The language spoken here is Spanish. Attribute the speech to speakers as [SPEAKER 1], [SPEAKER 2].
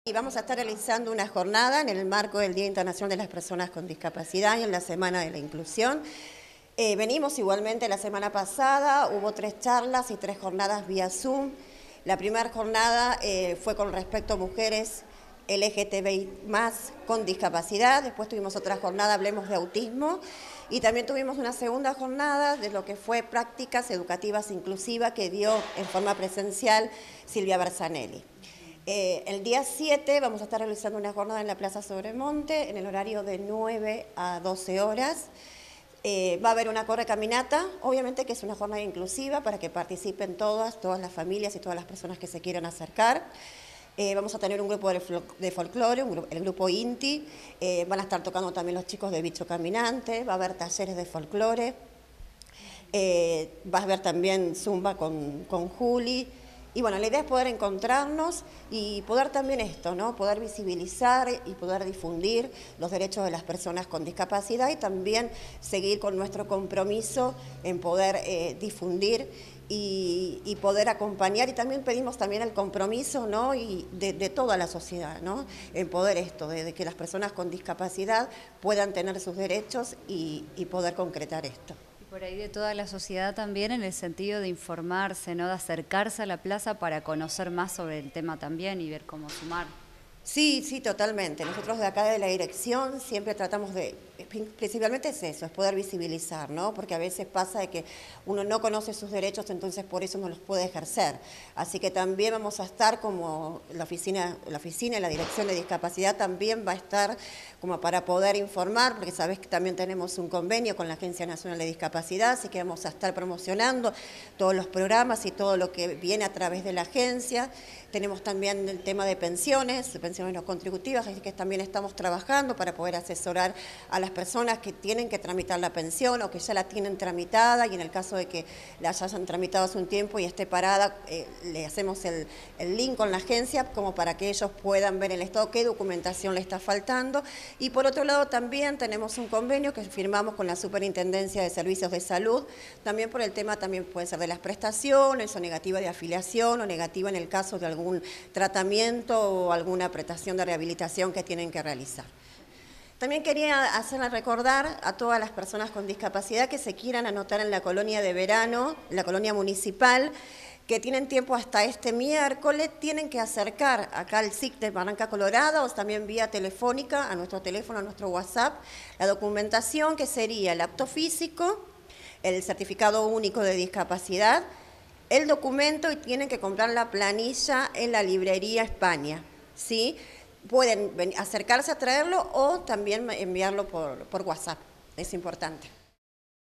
[SPEAKER 1] Y vamos a estar realizando una jornada en el marco del Día Internacional de las Personas con Discapacidad y en la Semana de la Inclusión. Venimos igualmente la semana pasada, hubo 3 charlas y 3 jornadas vía Zoom. La primera jornada fue con respecto a mujeres LGTBI+ con discapacidad, después tuvimos otra jornada, hablemos de autismo, y también tuvimos una segunda jornada de lo que fue prácticas educativas inclusivas que dio en forma presencial Silvia Bersanelli. El día 7 vamos a estar realizando una jornada en la Plaza Sobremonte en el horario de 9 a 12 horas. Va a haber una correcaminata, obviamente que es una jornada inclusiva para que participen todas las familias y todas las personas que se quieran acercar. Vamos a tener un grupo de folclore, el grupo INTI, van a estar tocando también los chicos de Bicho Caminante, va a haber talleres de folclore, va a haber también zumba con Juli. Y bueno, la idea es poder encontrarnos y poder también esto, ¿no? Poder visibilizar y poder difundir los derechos de las personas con discapacidad y también seguir con nuestro compromiso en poder difundir y poder acompañar, y también pedimos también el compromiso, ¿no? Y de toda la sociedad, ¿no? En poder esto, de que las personas con discapacidad puedan tener sus derechos y poder concretar esto.
[SPEAKER 2] Por ahí de toda la sociedad también, en el sentido de informarse, ¿no? De acercarse a la plaza para conocer más sobre el tema también y ver cómo sumar.
[SPEAKER 1] Sí, sí, totalmente. Nosotros de acá de la dirección siempre tratamos principalmente es eso, es poder visibilizar, ¿no? Porque a veces pasa de que uno no conoce sus derechos, entonces por eso no los puede ejercer. Así que también vamos a estar como la oficina y la dirección de discapacidad también va a estar como para poder informar, porque sabes que también tenemos un convenio con la Agencia Nacional de Discapacidad, así que vamos a estar promocionando todos los programas y todo lo que viene a través de la agencia. Tenemos también el tema de pensiones no contributivas, así que también estamos trabajando para poder asesorar a las personas que tienen que tramitar la pensión o que ya la tienen tramitada, y en el caso de que la hayan tramitado hace un tiempo y esté parada, le hacemos el link con la agencia como para que ellos puedan ver el estado, qué documentación le está faltando. Y por otro lado también tenemos un convenio que firmamos con la Superintendencia de Servicios de Salud, también por el tema, también puede ser de las prestaciones o negativa de afiliación o negativa en el caso de algún tratamiento o alguna prestación de rehabilitación que tienen que realizar. También quería hacerle recordar a todas las personas con discapacidad que se quieran anotar en la colonia de verano, la colonia municipal, que tienen tiempo hasta este miércoles, tienen que acercar acá al SIC de Barranca Colorada o también vía telefónica a nuestro teléfono, a nuestro WhatsApp, la documentación que sería el acto físico, el certificado único de discapacidad, el documento, y tienen que comprar la planilla en la librería España, ¿sí? Pueden acercarse a traerlo o también enviarlo por WhatsApp, es importante.